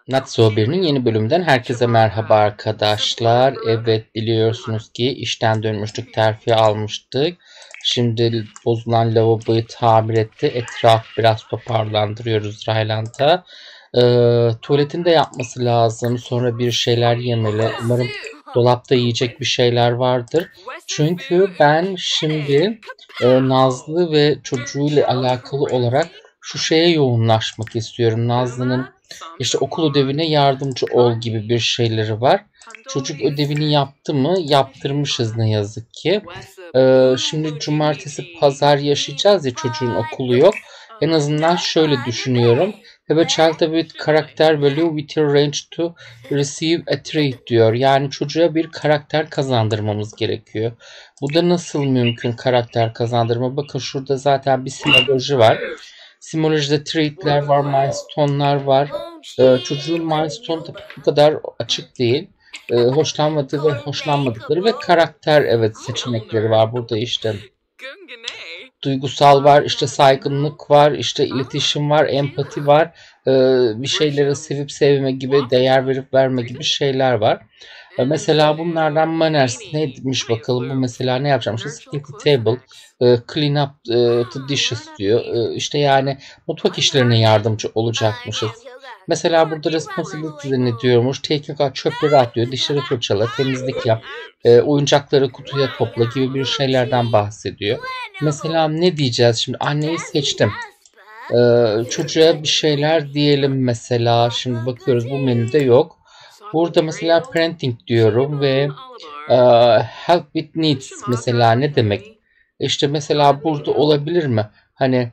Not So 1'nin yeni bölümünden herkese merhaba arkadaşlar. Evet, biliyorsunuz ki işten dönmüştük, terfi almıştık. Şimdi bozulan lavaboyu tamir etti. Etraf biraz toparlandırıyoruz Rayland'a. Tuvaletini de yapması lazım. Sonra bir şeyler yemeli. Umarım dolapta yiyecek bir şeyler vardır. Çünkü ben şimdi Nazlı ve çocuğuyla alakalı olarak şu şeye yoğunlaşmak istiyorum. Nazlı'nın işte okul ödevine yardımcı ol gibi bir şeyleri var. Çocuk ödevini yaptı mı? Yaptırmışız ne yazık ki. Şimdi cumartesi pazar yaşayacağız ya, çocuğun okulu yok. En azından şöyle düşünüyorum. Have a child with character value with your range to receive a trait diyor. Yani çocuğa bir karakter kazandırmamız gerekiyor. Bu da nasıl mümkün karakter kazandırma? Bakın şurada zaten bir simoloji var. Simolojide traitler var, milestone'lar var. Çocuğun milestone tabii bu kadar açık değil. Hoşlanmadığı ve hoşlanmadıkları ve karakter seçenekleri var burada işte. Duygusal var, işte saygınlık var, işte iletişim var, empati var, bir şeyleri sevip sevme gibi, değer verip verme gibi şeyler var. Mesela bunlardan manners neymiş bakalım, bu mesela ne yapacağım? İşte clean the table, clean up the dishes diyor. İşte yani mutfak işlerine yardımcı olacakmışız. Mesela burada responsibility ne diyormuş? Taking out, çöpleri at diyor, dişleri fırçala, temizlik yap, oyuncakları kutuya topla gibi bir şeylerden bahsediyor. Mesela ne diyeceğiz şimdi? Anneyi seçtim. Çocuğa bir şeyler diyelim mesela. Şimdi bakıyoruz, bu menüde yok. Burada mesela parenting diyorum ve help with needs mesela ne demek? İşte mesela burada olabilir mi? Hani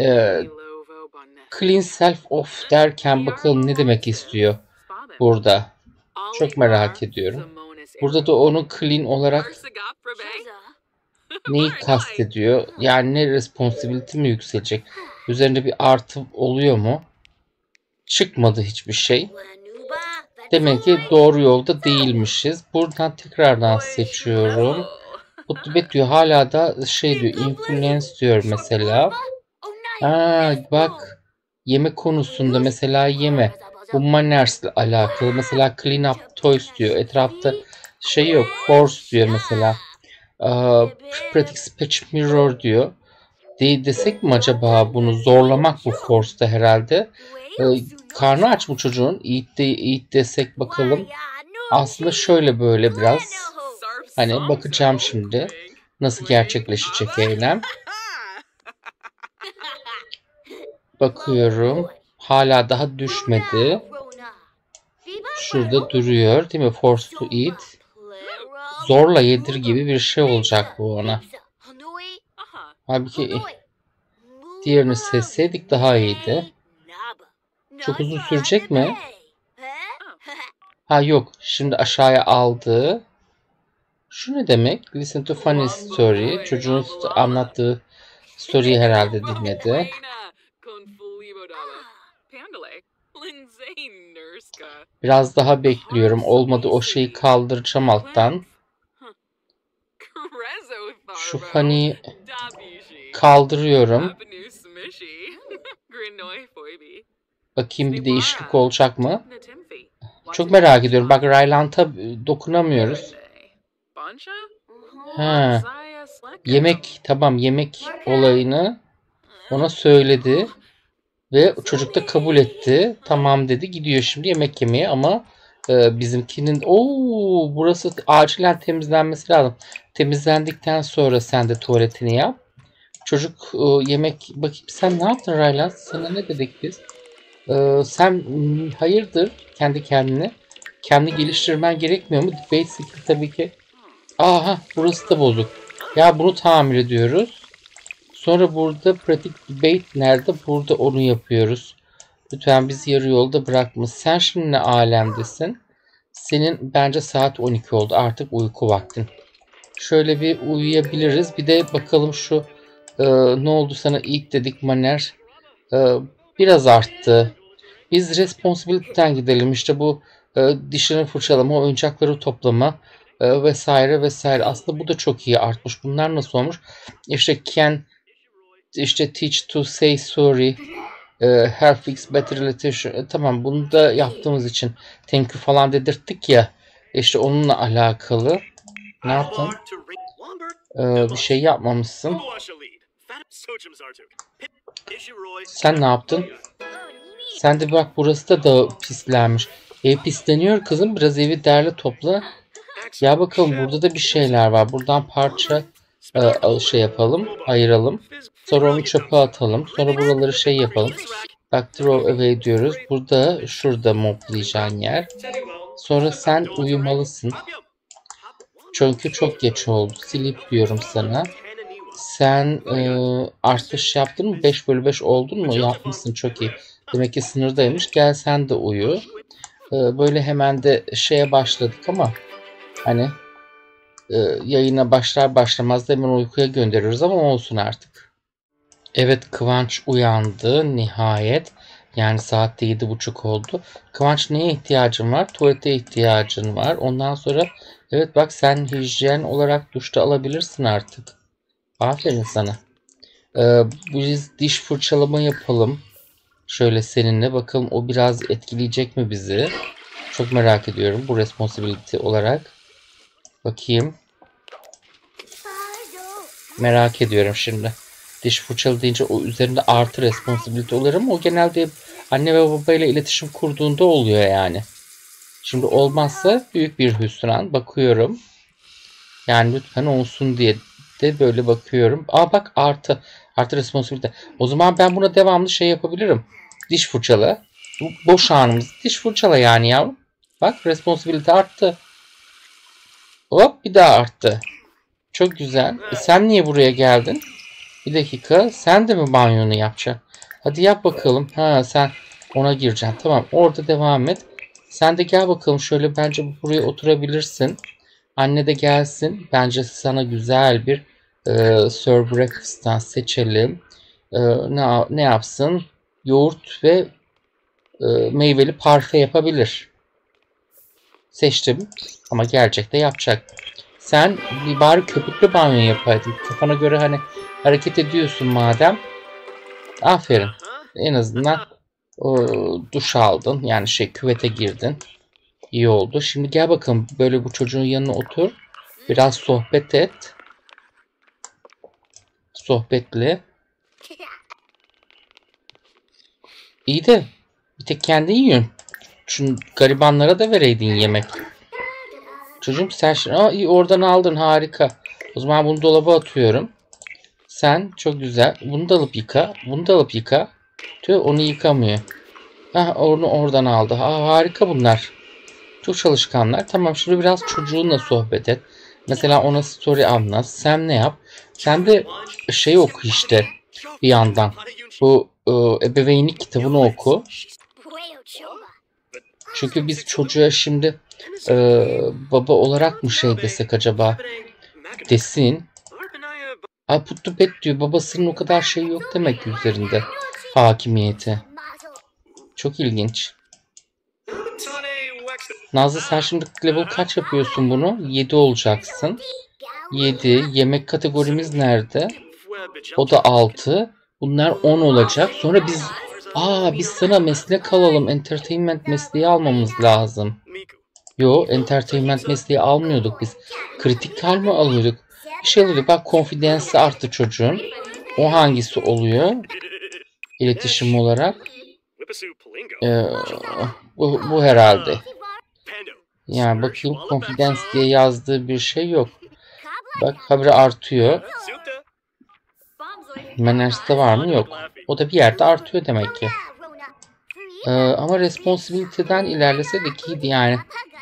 clean self off derken bakalım ne demek istiyor burada. Çok merak ediyorum. Burada da onu clean olarak neyi kastediyor? Yani ne, responsibility mi yükselecek? Üzerinde bir artı oluyor mu? Çıkmadı hiçbir şey. Demek ki doğru yolda değilmişiz. Buradan tekrardan seçiyorum. Kutubet diyor, hala da şey diyor, influence diyor mesela. Bak, yeme konusunda mesela yeme. Bu manners ile alakalı. Mesela clean up toys diyor. Etrafta şey yok. Force diyor mesela. Practice speech mirror diyor. Desek mi acaba, bunu zorlamak bu force'ta herhalde. Karnı aç bu çocuğun. Eat desek bakalım. Aslında şöyle böyle biraz. Hani bakacağım şimdi nasıl gerçekleşecek eylem. Bakıyorum. Hala daha düşmedi. Şurada duruyor değil mi? Force to eat. Zorla yedir gibi bir şey olacak bu ona. Halbuki diğerini seçseydik daha iyiydi. Çok uzun sürecek mi? Yok. Şimdi aşağıya aldı. Şu ne demek? Listen to funny story. Çocuğun anlattığı story'i herhalde dinledi. Biraz daha bekliyorum. Olmadı, o şeyi kaldıracağım alttan. Şu funny'yi kaldırıyorum. Bakayım bir değişiklik olacak mı? Çok merak ediyorum. Bak, Rayland'a dokunamıyoruz. Yemek, tamam, yemek olayını ona söyledi. Ve çocuk da kabul etti. Tamam dedi. Gidiyor şimdi yemek yemeye ama bizimkinin burası acilen temizlenmesi lazım. Temizlendikten sonra sen de tuvaletini yap. Çocuk yemek, bakayım sen ne yaptın Raylan? Sana ne dedik biz? Sen hayırdır kendi kendine? Kendi geliştirmen gerekmiyor mu? Debate skill tabii ki. Burası da bozuk. Ya bunu tamir ediyoruz. Sonra burada pratik debate nerede? Burada onu yapıyoruz. Lütfen bizi yarı yolda bırakma. Sen şimdi ne alemdesin? Senin bence saat 12 oldu. Artık uyku vaktin. Şöyle bir uyuyabiliriz. Bir de bakalım şu ne oldu sana ilk dedik Maner. Biraz arttı. Biz responsibility'den gidelim. İşte bu dişlerini fırçalama, oyuncakları toplama vesaire vesaire. Aslında bu da çok iyi artmış. Bunlar nasıl olmuş? İşte can, işte teach to say sorry, Help fix better relationship. Tamam, bunu da yaptığımız için thank you falan dedirttik ya. İşte onunla alakalı. Ne yaptın? Bir şey yapmamışsın. Sen ne yaptın? Sen de bak, burası da pislenmiş. Ev pisleniyor kızım. Biraz evi derle topla. Ya bakalım, burada da bir şeyler var. Buradan parça şey yapalım. Ayıralım. Sonra onu çöpe atalım. Sonra buraları şey yapalım. Bak, throw away diyoruz. Burada, şurada moblayacağın yer. Sonra sen uyumalısın. Çünkü çok geç oldu. Sleep diyorum sana. Sen artış yaptın mı? 5/5 oldun mu? Yapmışsın, çok iyi. Demek ki sınırdaymış. Gel sen de uyu. Böyle hemen de şeye başladık ama hani yayına başlar başlamaz da hemen uykuya gönderiyoruz ama olsun artık. Evet, Kıvanç uyandı nihayet. Yani saat de 7:30 oldu. Kıvanç, neye ihtiyacın var? Tuvalete ihtiyacın var. Ondan sonra evet bak, sen hijyen olarak duşta alabilirsin artık. Aferin sana. Biz diş fırçalama yapalım. Şöyle seninle bakalım, o biraz etkileyecek mi bizi? Çok merak ediyorum bu responsibility olarak. Bakayım. Merak ediyorum şimdi. Diş fırçalı deyince o üzerinde artı responsibility olur ama o genelde anne ve babayla iletişim kurduğunda oluyor yani. Şimdi olmazsa büyük bir hüsran. Bakıyorum. Yani lütfen olsun diye de böyle bakıyorum. Aa bak, artı. Artı responsibility. O zaman ben buna devamlı şey yapabilirim. Diş fırçala. Bu boş anımız. Diş fırçala yani yavrum. Bak, responsibility arttı. Hop, bir daha arttı. Çok güzel. Sen niye buraya geldin? Bir dakika. Sen de mi banyonu yapacaksın? Hadi yap bakalım. Ha, sen ona gireceksin. Tamam, orada devam et. Sen de gel bakalım. Şöyle bence buraya oturabilirsin. Anne de gelsin. Bence sana güzel bir Sir Breakfast'tan seçelim. Ne yapsın? Yoğurt ve meyveli parfe yapabilir. Seçtim. Ama gerçekte yapacak. Sen bir bari köpüklü banyo yapaydın. Kafana göre hani hareket ediyorsun madem. Aferin. En azından duş aldın. Yani küvete girdin. İyi oldu. Şimdi gel bakalım, böyle bu çocuğun yanına otur. Biraz sohbet et. Sohbetle. İyi de bir tek kendin yiyorsun. Şu garibanlara da vereydin yemek. Çocuğum sen şimdi iyi, oradan aldın, harika. O zaman bunu dolaba atıyorum. Sen çok güzel. Bunu da alıp yıka. Bunu da alıp yıka. Tüh, onu yıkamıyor. Onu oradan aldı. Harika bunlar. Çok çalışkanlar. Tamam, şimdi biraz çocuğunla sohbet et. Mesela ona story anlat. Sen ne yap? Sen de şey oku işte bir yandan. Bu ebeveynlik kitabını oku. Çünkü biz çocuğa şimdi baba olarak mı şey desek acaba? Desin. Put to bed diyor. Babasının o kadar şey yok demek ki üzerinde. Hakimiyeti. Çok ilginç. Nazlı, sen şimdi level kaç yapıyorsun bunu? 7 olacaksın. 7. Yemek kategorimiz nerede? O da 6. Bunlar 10 olacak. Sonra biz sana meslek alalım. Entertainment mesleği almamız lazım. Yo, entertainment mesleği almıyorduk biz. Kritikal mi alıyorduk? Bir şey oluyor. Bak, konfidensi arttı çocuğun. O hangisi oluyor? İletişim olarak. Bu herhalde. Yani bakayım, confidence diye yazdığı bir şey yok. Bak, habire artıyor. Manners'te var mı? Yok. O da bir yerde artıyor demek ki. Ama responsibility'den ilerleseydik iyiydi yani.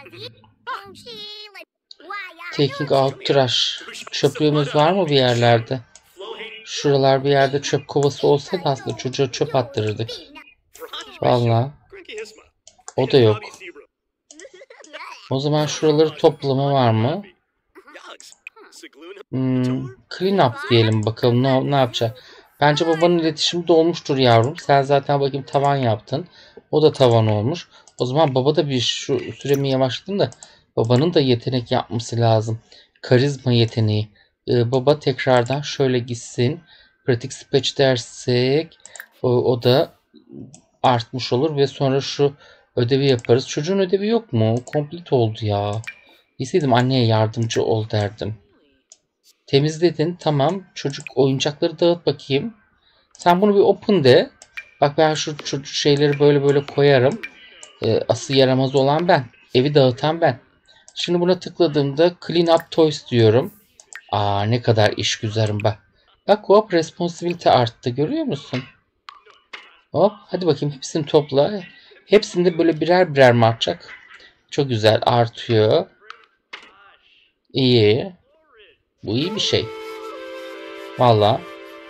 Taking out trash. Çöplüğümüz var mı bir yerlerde? Şuralar bir yerde çöp kovası olsaydı aslında çocuğa çöp attırırdık. Vallahi. O da yok. O zaman şuraları toplama var mı? Clean up diyelim bakalım ne yapacak. Bence babanın iletişimi de olmuştur yavrum. Sen zaten bakayım tavan yaptın. O da tavan olmuş. O zaman baba da şu süremi yavaşladın da babanın da yetenek yapması lazım. Karizma yeteneği. Baba tekrardan şöyle gitsin. Pratik speech dersek o da artmış olur ve sonra şu ödevi yaparız. Çocuğun ödevi yok mu? Komplet oldu ya. İstediğim anneye yardımcı ol derdim. Temizledin. Tamam. Çocuk oyuncakları dağıt bakayım. Sen bunu bir open de. Bak ben şu şeyleri böyle koyarım. Asıl yaramaz olan ben. Evi dağıtan ben. Şimdi buna tıkladığımda clean up toys diyorum. Aa ne kadar iş güzelim bak. Bak hop responsibility arttı görüyor musun? Hop hadi bakayım hepsini topla. Hepsinde böyle birer mi artacak? Çok güzel artıyor. İyi. Bu iyi bir şey. Valla.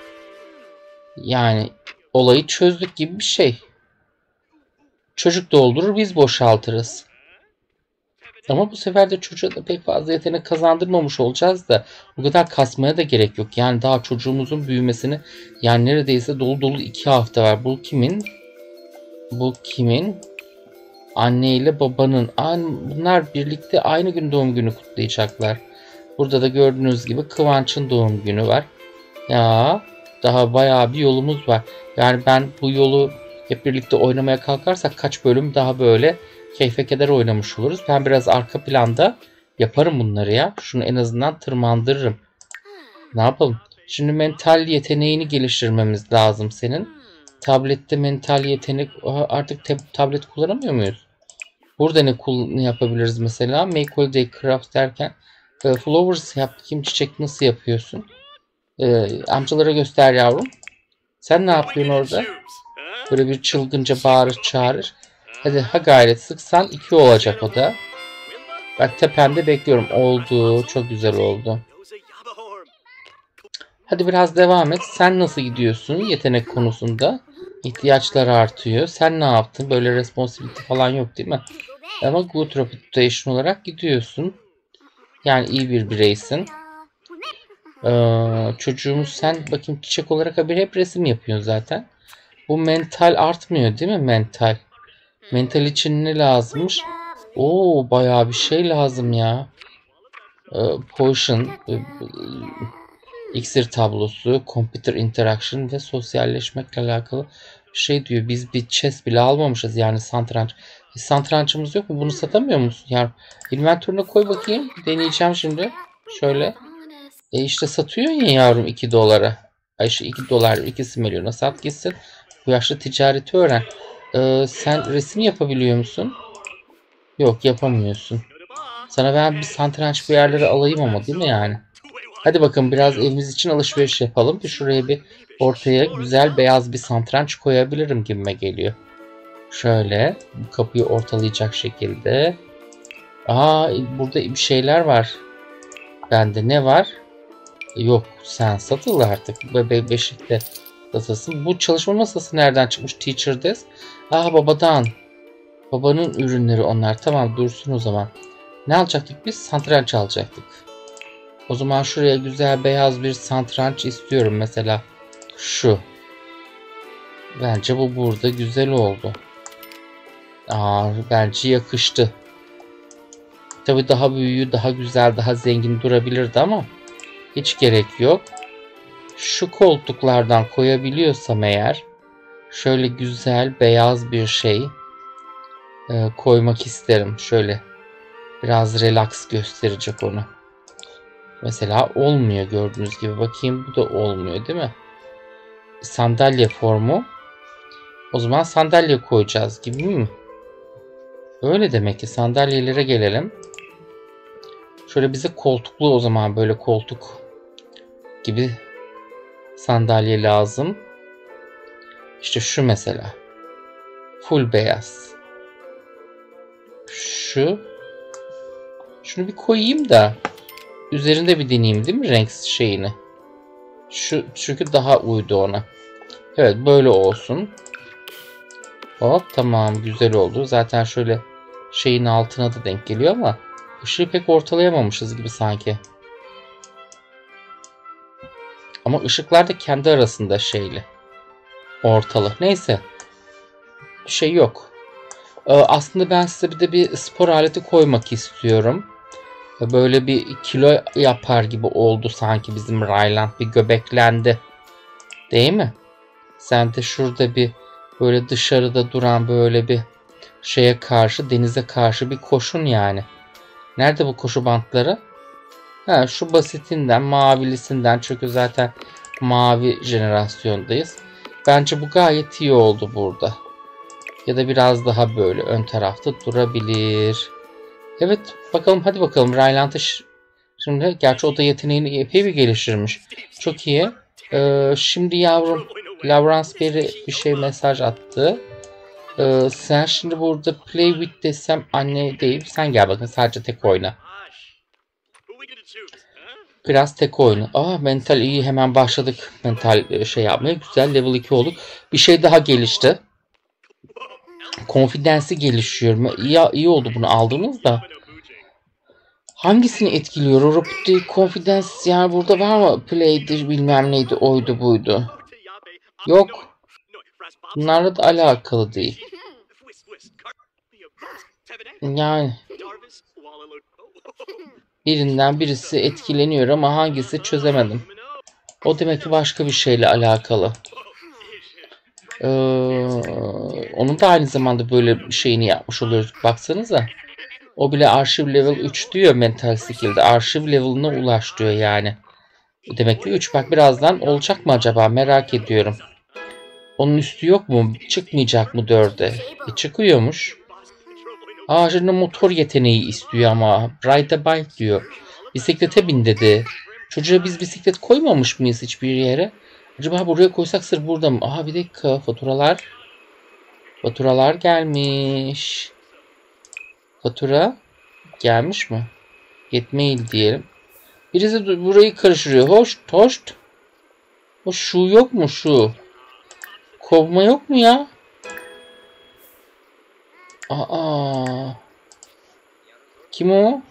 Yani olayı çözdük gibi bir şey. Çocuk doldurur biz boşaltırız. Ama bu sefer de çocuğa da pek fazla yetenek kazandırmamış olacağız da bu kadar kasmaya da gerek yok. Yani daha çocuğumuzun büyümesini yani neredeyse dolu 2 hafta var. Bu kimin? Bu kimin? Anne ile babanın. Bunlar birlikte aynı gün doğum günü kutlayacaklar. Burada da gördüğünüz gibi Kıvanç'ın doğum günü var. Ya daha bayağı bir yolumuz var. Yani ben bu yolu hep birlikte oynamaya kalkarsak kaç bölüm daha böyle keyfe keder oynamış oluruz. Ben biraz arka planda yaparım bunları ya. Şunu en azından tırmandırırım. Ne yapalım? Şimdi mental yeteneğini geliştirmemiz lazım senin. Tablette mental yetenek artık tablet kullanamıyor muyuz? Burada ne yapabiliriz mesela? Make holiday craft derken flowers yap bakayım çiçek nasıl yapıyorsun? Amcalara göster yavrum. Sen ne yapıyorsun orada? Böyle bir çılgınca bağırır çağırır. Hadi ha gayret sıksan 2 olacak o da. Bak tepemde bekliyorum. Oldu. Çok güzel oldu. Hadi biraz devam et. Sen nasıl gidiyorsun yetenek konusunda? İhtiyaçlar artıyor. Sen ne yaptın? Böyle responsibility falan yok değil mi? Ama good reputation olarak gidiyorsun. Yani iyi bir bireysin. Çocuğumuz sen bakayım çiçek olarak hep resim yapıyorsun zaten. Bu mental artmıyor değil mi mental? Mental için ne lazımmış? Oo bayağı bir şey lazım ya. Potion, iksir tablosu, computer interaction ve sosyalleşmekle alakalı şey diyor. Biz bir chess bile almamışız yani satranç. Satrançımız yok mu? Bunu satamıyor musun? Yani inventörüne koy bakayım. Deneyeceğim şimdi. Şöyle. İşte satıyor ya yavrum 2 dolara. Ay şu 2 dolar 2 milyona sat gitsin. Bu yaşlı ticareti öğren. Sen resim yapabiliyor musun? Yok yapamıyorsun. Sana ben bir satranç bir yerlere alayım ama değil mi yani? Hadi bakın biraz evimiz için alışveriş yapalım. Şuraya bir ortaya güzel beyaz bir satranç koyabilirim gibime geliyor. Şöyle bu kapıyı ortalayacak şekilde. Burada bir şeyler var. Bende ne var? Yok sen satıl artık. Beşikte satılsın. Bu çalışma masası nereden çıkmış? Teacher desk. Babadan. Babanın ürünleri onlar. Tamam dursun o zaman. Ne alacaktık biz? Satranç alacaktık. O zaman şuraya güzel beyaz bir satranç istiyorum. Mesela şu. Bence bu burada güzel oldu. Bence yakıştı. Tabii daha büyüğü, daha güzel, daha zengin durabilirdi ama hiç gerek yok. Şu koltuklardan koyabiliyorsam eğer şöyle güzel beyaz bir şey koymak isterim. Şöyle biraz relax gösterecek onu. Mesela olmuyor gördüğünüz gibi. Bakayım bu da olmuyor değil mi? Sandalye formu. O zaman sandalye koyacağız gibi mi? Öyle demek ki sandalyelere gelelim. Şöyle bize koltuklu o zaman böyle koltuk gibi sandalye lazım. İşte şu mesela. Full beyaz. Şunu bir koyayım da üzerinde bir deneyeyim değil mi renk şeyini? Şu çünkü daha uydu ona. Evet böyle olsun. Hop tamam güzel oldu. Zaten şöyle şeyin altına da denk geliyor ama ışığı pek ortalayamamışız gibi sanki. Ama ışıklar da kendi arasında şeyli. Ortalı. Neyse. Bir şey yok. Aslında ben size bir spor aleti koymak istiyorum. Böyle bir kilo yapar gibi oldu sanki bizim Rayland bir göbeklendi. Değil mi? Sen de şurada bir Böyle dışarıda duran böyle bir şeye karşı, denize karşı bir koşun yani. Nerede bu koşu bantları? Ha, şu basitinden, mavilisinden, çünkü zaten mavi jenerasyondayız. Bence bu gayet iyi oldu burada. Ya da biraz daha böyle ön tarafta durabilir. Evet, bakalım, hadi bakalım. Rylant'ı şimdi, gerçi o da yeteneğini epey bir geliştirmiş. Çok iyi. Şimdi yavrum, Lawrence Berry bir şey mesaj attı. Sen şimdi burada play with desem anne değil. Sen gel bakın, sadece tek oyna. Biraz tek oyunu. Mental iyi, hemen başladık mental şey yapmaya. Güzel, level 2 olduk. Bir şey daha gelişti. Confidence'i gelişiyor. İyi oldu bunu aldığımızda. Hangisini etkiliyor? O Rapid Confidence yani burada var mı? Play'dir bilmem neydi, oydu buydu. Yok. Bunlarla da alakalı değil. Yani birinden birisi etkileniyor ama hangisi çözemedim. O demek ki başka bir şeyle alakalı. Onun da aynı zamanda böyle bir şeyini yapmış oluyoruz. Baksanıza. O bile arşiv level 3 diyor mental skill'de. Arşiv level'ına ulaş diyor yani. Demek ki 3. Bak birazdan olacak mı acaba? Merak ediyorum. Onun üstü yok mu? Çıkmayacak mı 4'e? Çıkıyormuş. Şimdi motor yeteneği istiyor ama. Ride a bike diyor. Bisiklete bin dedi. Çocuğa biz bisiklet koymamış mıyız hiçbir yere? Acaba buraya koysak sırf burada mı? Bir dakika, faturalar. Faturalar gelmiş. Fatura gelmiş mi? Yetmail diyelim. Birisi burayı karıştırıyor. Hoş. O şu yok mu şu? Kovma yok mu ya? Kim o?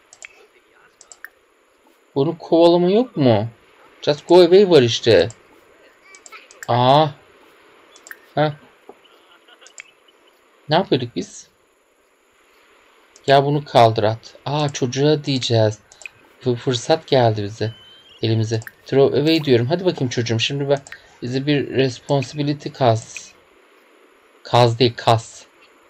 Bunu kovalama yok mu? Just go away var işte. Ne yapıyorduk biz? Ya bunu kaldır at. Çocuğa diyeceğiz. Fırsat geldi bize. Elimize. Throw away diyorum. Hadi bakayım çocuğum. Şimdi bize bir responsibility kas. Kaz değil, kas.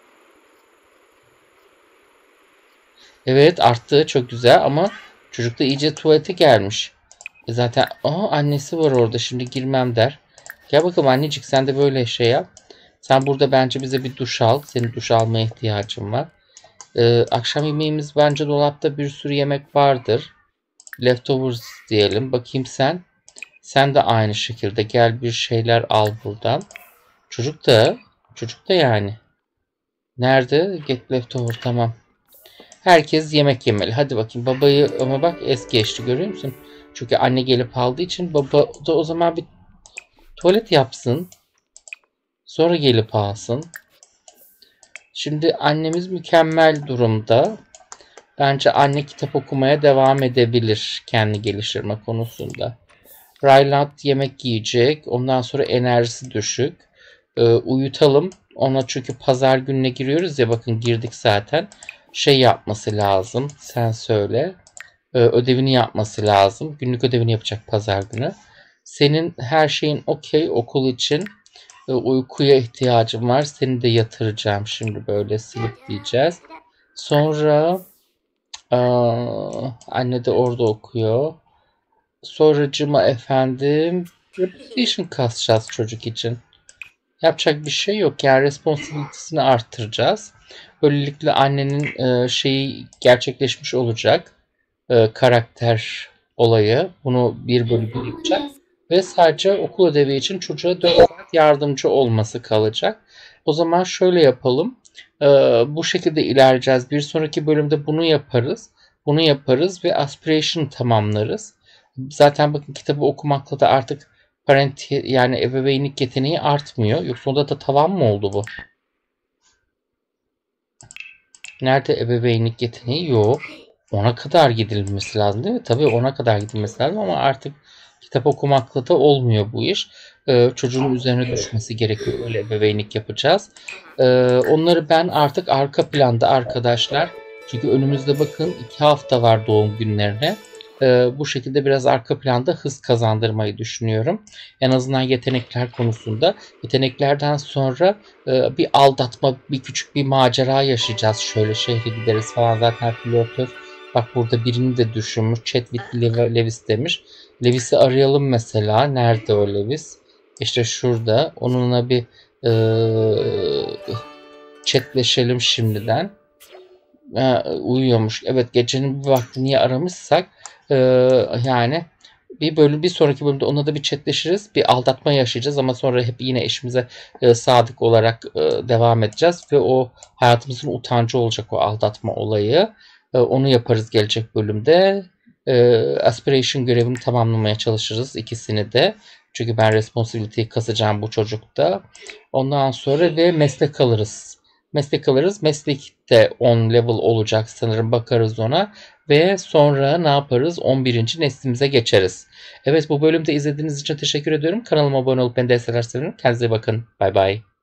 Evet, arttı. Çok güzel ama çocuk da iyice tuvalete gelmiş. Zaten annesi var orada. Şimdi girmem der. Gel bakalım annecik, sen de böyle şey yap. Sen burada bence bize bir duş al. Senin duş almaya ihtiyacın var. Akşam yemeğimiz bence dolapta bir sürü yemek vardır. Leftovers diyelim. Bakayım sen. Sen de aynı şekilde gel bir şeyler al buradan. Çocuk da yani. Nerede? Get leftover, tamam. Herkes yemek yemeli. Hadi bakayım babayı, ama bak es geçti, görüyor musun? Çünkü anne gelip aldığı için baba da o zaman bir tuvalet yapsın. Sonra gelip alsın. Şimdi annemiz mükemmel durumda. Bence anne kitap okumaya devam edebilir kendi geliştirme konusunda. Ryland yemek yiyecek. Ondan sonra enerjisi düşük. Uyutalım. Ona, çünkü pazar gününe giriyoruz ya, bakın girdik zaten. Şey yapması lazım. Sen söyle. Ödevini yapması lazım. Günlük ödevini yapacak pazar günü. Senin her şeyin okey okul için. Uykuya ihtiyacım var. Seni de yatıracağım şimdi, böyle sleep diyeceğiz. Sonra anne de orada okuyor. Sonracıma efendim repetition kasacağız çocuk için. Yapacak bir şey yok. Yani responsibility'sini arttıracağız. Böylelikle annenin şeyi gerçekleşmiş olacak. Karakter olayı. Bunu 1/1 yapacak. Ve sadece okul ödevi için çocuğa 4 saat yardımcı olması kalacak. O zaman şöyle yapalım. Bu şekilde ilerleyeceğiz. Bir sonraki bölümde bunu yaparız. Bunu yaparız ve aspiration tamamlarız. Zaten bakın, kitabı okumakla da artık yani ebeveynlik yeteneği artmıyor. Yoksa onda da tavan mı oldu bu? Nerede ebeveynlik yeteneği? Yok. 10'a kadar gidilmesi lazım değil mi? Tabii 10'a kadar gidilmesi lazım ama artık kitap okumakla da olmuyor bu iş. Çocuğun üzerine düşmesi gerekiyor. Öyle ebeveynlik yapacağız. Onları ben artık arka planda arkadaşlar. Çünkü önümüzde bakın 2 hafta var doğum günlerine. Bu şekilde biraz arka planda hız kazandırmayı düşünüyorum. En azından yetenekler konusunda. Yeteneklerden sonra bir aldatma, bir küçük bir macera yaşayacağız. Şöyle şehre gideriz falan, zaten flörtöz. Bak burada birini de düşünmüş. Chadwick Lewis demiş. Lewis'i arayalım mesela. Nerede o Lewis? İşte şurada. Onunla bir chatleşelim şimdiden. Uyuyormuş. Evet, gecenin bir vakti niye aramışsak yani bir sonraki bölümde onunla da bir chatleşiriz. Bir aldatma yaşayacağız ama sonra hep yine eşimize sadık olarak devam edeceğiz ve o hayatımızın utancı olacak o aldatma olayı. Onu yaparız gelecek bölümde. Aspiration görevini tamamlamaya çalışırız ikisini de. Çünkü ben responsibility'yi kasacağım bu çocukta. Ondan sonra ve meslek alırız. Meslek alırız. Meslekte 10 level olacak sanırım, bakarız ona. Ve sonra ne yaparız? 11. neslimize geçeriz. Evet, bu bölümde izlediğiniz için teşekkür ediyorum. Kanalıma abone olup beni desteklerseniz kendinize bakın. Bay bay.